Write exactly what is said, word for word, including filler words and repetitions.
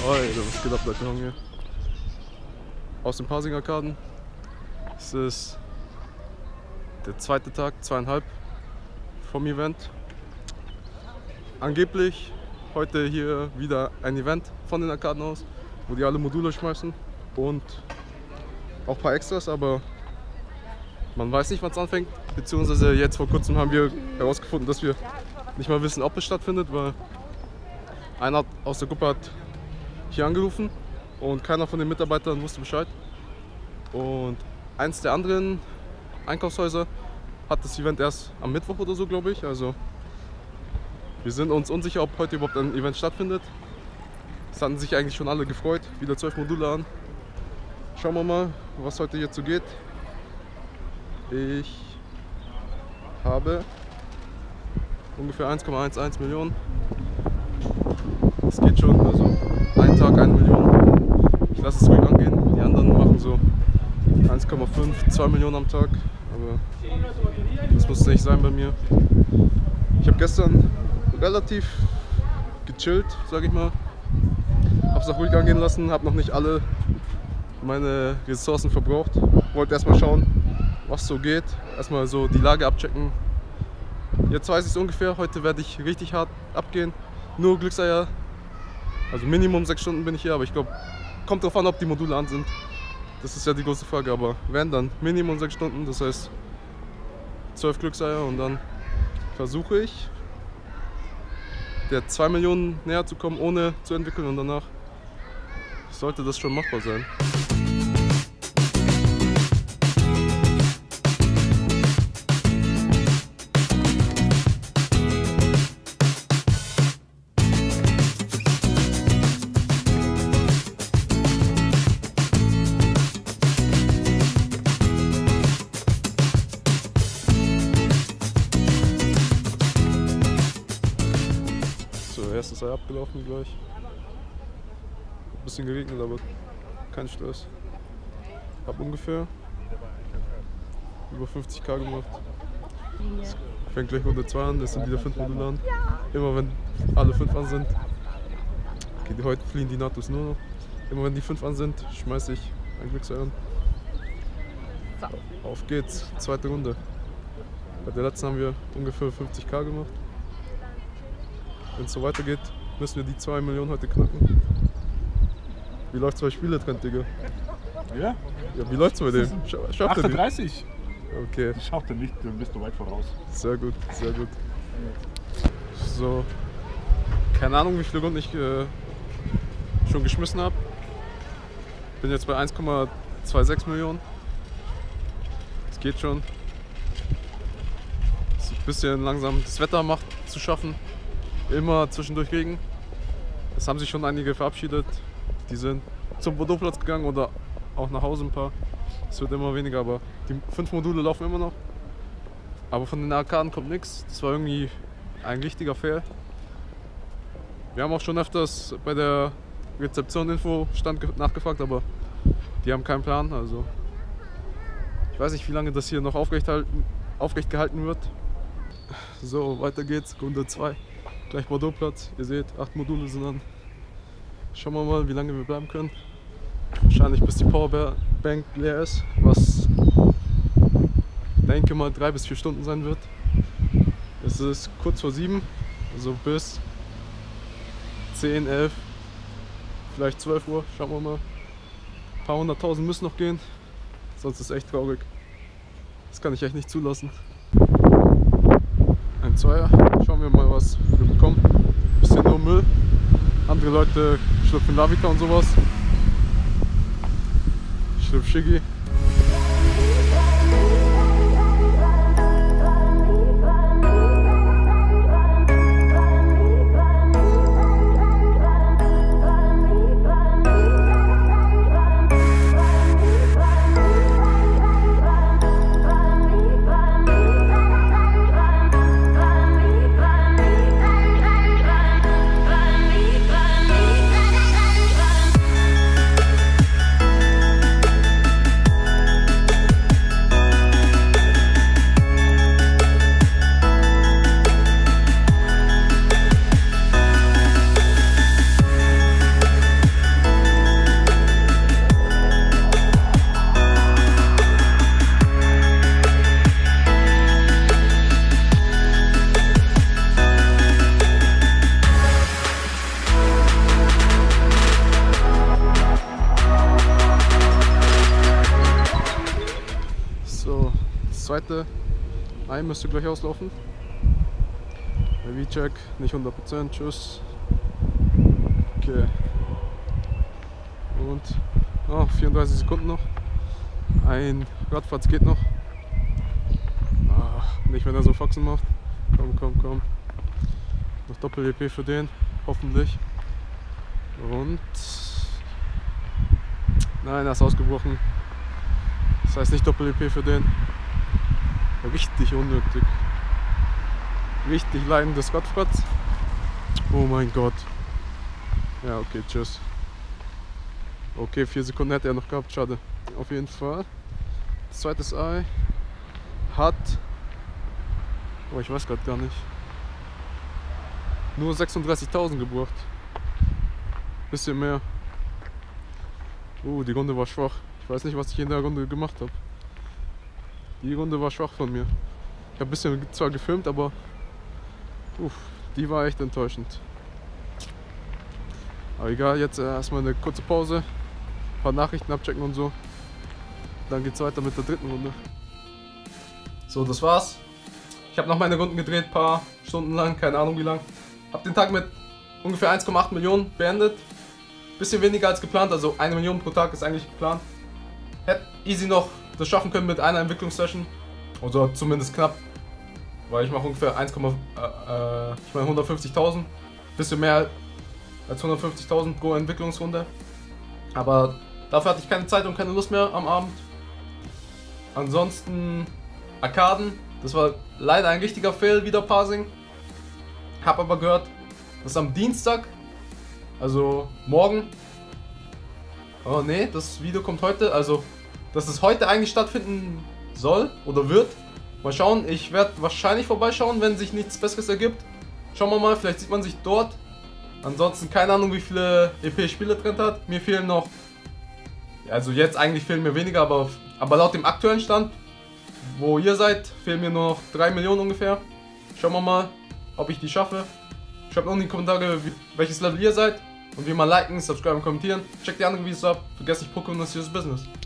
Alter, was geht ab, Leute, hier aus den Pasing-Arkaden. Es ist der zweite Tag, zweieinhalb vom Event. Angeblich heute hier wieder ein Event von den Arkaden aus, wo die alle Module schmeißen und auch ein paar Extras, aber man weiß nicht, wann es anfängt. Beziehungsweise jetzt vor kurzem haben wir herausgefunden, dass wir nicht mal wissen, ob es stattfindet, weil einer aus der Gruppe hat hier angerufen und keiner von den Mitarbeitern wusste Bescheid. Und eins der anderen Einkaufshäuser hat das Event erst am Mittwoch oder so, glaube ich. Also wir sind uns unsicher, ob heute überhaupt ein Event stattfindet. Es hatten sich eigentlich schon alle gefreut, wieder zwölf Module an. Schauen wir mal, was heute jetzt so geht. Ich habe ungefähr eins Komma eins Millionen. Es geht schon, also ein Tag eine Million. Ich lasse es ruhig angehen. Die anderen machen so eins Komma fünf, zwei Millionen am Tag. Aber das muss nicht sein bei mir. Ich habe gestern relativ gechillt, sage ich mal. Habe es auch ruhig angehen lassen, habe noch nicht alle meine Ressourcen verbraucht. Wollte erstmal schauen, was so geht. Erstmal so die Lage abchecken. Jetzt weiß ich es ungefähr. Heute werde ich richtig hart abgehen. Nur Glückseier. Also Minimum sechs Stunden bin ich hier, aber ich glaube, kommt drauf an, ob die Module an sind. Das ist ja die große Frage, aber wenn, dann Minimum sechs Stunden, das heißt zwölf Glückseier und dann versuche ich, der zwei Millionen näher zu kommen, ohne zu entwickeln und danach sollte das schon machbar sein. Erstes Ei abgelaufen gleich. Ein bisschen geregnet, aber kein Stress. Hab ungefähr über fünfzig K gemacht. Es fängt gleich Runde zwei an, das sind wieder fünf Module an. Immer wenn alle fünf an sind, okay, heute fliehen die Natos nur noch. Immer wenn die fünf an sind, schmeiße ich ein Glücksei an. Auf geht's, zweite Runde. Bei der letzten haben wir ungefähr fünfzig K gemacht. Wenn es so weitergeht, müssen wir die zwei Millionen heute knacken. Wie läuft's bei Spieletrend, Digga? Ja? Ja, wie läuft's bei dem? Schafft achtunddreißig. Okay. Das schafft er nicht, dann bist du weit voraus. Sehr gut, sehr gut. So, keine Ahnung, wie viele Runden ich äh, schon geschmissen habe. Bin jetzt bei eins Komma sechsundzwanzig Millionen. Es geht schon. Ist ein bisschen langsam. Das Wetter macht zu schaffen. Immer zwischendurch Regen. Es haben sich schon einige verabschiedet. Die sind zum Bordeauxplatz gegangen oder auch nach Hause ein paar. Es wird immer weniger, aber die fünf Module laufen immer noch. Aber von den Arkaden kommt nichts. Das war irgendwie ein richtiger Fail. Wir haben auch schon öfters bei der Rezeption Infostand nachgefragt, aber die haben keinen Plan. Also ich weiß nicht, wie lange das hier noch aufrecht, halten, aufrecht gehalten wird. So, weiter geht's. Runde zwei. Gleich Bordeauxplatz, ihr seht, acht Module sind an. Schauen wir mal, wie lange wir bleiben können. Wahrscheinlich bis die Powerbank leer ist, was denke mal drei bis vier Stunden sein wird. Es ist kurz vor sieben, also bis zehn, elf, vielleicht zwölf Uhr, schauen wir mal. Ein paar hunderttausend müssen noch gehen, sonst ist es echt traurig. Das kann ich echt nicht zulassen. Ein Zweier, schauen wir mal, was wir bekommen. Ein bisschen nur Müll. Andere Leute schlüpfen Lavika und sowas. Ich schlüpfe Shiggy. zweite Ei müsste gleich auslaufen. V-Check, nicht hundert Prozent, tschüss. Okay. Und oh, vierunddreißig Sekunden noch. Ein Radfatz geht noch. Ach, nicht wenn er so Faxen macht. Komm, komm, komm. Noch Doppel-E P für den, hoffentlich. Und nein, er ist ausgebrochen. Das heißt nicht Doppel-E P für den. Richtig unnötig. Richtig leidendes Radfratz. Oh mein Gott. Ja, okay, tschüss. Okay, vier Sekunden hätte er noch gehabt, schade. Auf jeden Fall. Das zweite Ei hat... Oh, ich weiß gerade gar nicht. Nur sechsunddreißigtausend gebracht. Bisschen mehr. Uh, die Runde war schwach. Ich weiß nicht, was ich in der Runde gemacht habe. Die Runde war schwach von mir. Ich habe ein bisschen zwar gefilmt, aber uff, die war echt enttäuschend. Aber egal, jetzt erstmal eine kurze Pause. Ein paar Nachrichten abchecken und so. Dann geht's weiter mit der dritten Runde. So, das war's. Ich habe noch meine Runden gedreht, paar Stunden lang, keine Ahnung wie lang. Hab den Tag mit ungefähr eins Komma acht Millionen beendet. Bisschen weniger als geplant, also eine Million pro Tag ist eigentlich geplant. Hätte easy noch das schaffen können mit einer Entwicklungssession. Oder zumindest knapp. Weil ich mache ungefähr eins, äh, äh, ich meine hundertfünfzigtausend. Bisschen mehr als hundertfünfzigtausend pro Entwicklungsrunde. Aber dafür hatte ich keine Zeit und keine Lust mehr am Abend. Ansonsten Arkaden. Das war leider ein richtiger Fail, wieder Parsing. Hab aber gehört, dass am Dienstag, also morgen, oh ne, das Video kommt heute, also dass es heute eigentlich stattfinden soll oder wird. Mal schauen, ich werde wahrscheinlich vorbeischauen, wenn sich nichts Besseres ergibt. Schauen wir mal, vielleicht sieht man sich dort. Ansonsten keine Ahnung, wie viele E P-Spiele drin hat. Mir fehlen noch, also jetzt eigentlich fehlen mir weniger, aber, aber laut dem aktuellen Stand, wo ihr seid, fehlen mir nur noch drei Millionen ungefähr. Schauen wir mal, ob ich die schaffe. Schreibt unten in die Kommentare, welches Level ihr seid. Und wie immer liken, subscriben, kommentieren. Checkt die anderen Videos ab. Vergesst nicht, Pokémon ist das Business.